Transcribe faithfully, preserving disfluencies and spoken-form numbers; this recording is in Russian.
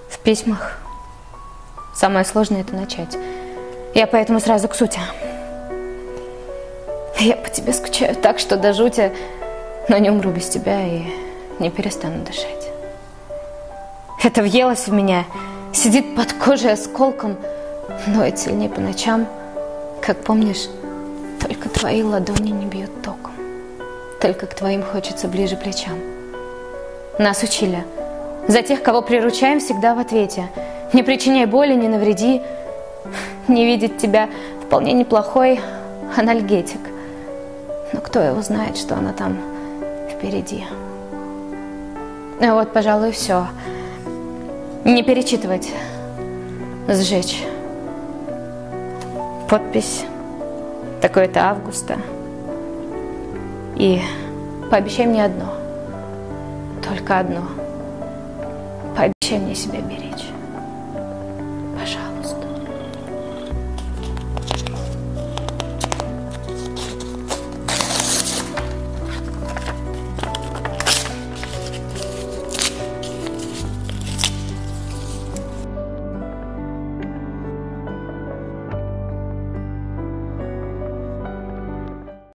В письмах самое сложное – это начать. Я поэтому сразу к сути. Я по тебе скучаю так, что до жути, но не умру без тебя и не перестану дышать. Это въелось в меня, сидит под кожей осколком, ноет сильнее по ночам. Как помнишь, только твои ладони не бьют током, только к твоим хочется ближе плечам. Нас учили: за тех, кого приручаем, всегда в ответе. Не причиняй боли, не навреди. Не видеть тебя вполне неплохой анальгетик. Но кто его знает, что оно там впереди. А вот, пожалуй, все. Не перечитывать, сжечь. Подпись такое-то августа. И пообещай мне одно, только одно. Пообещай мне себя беречь.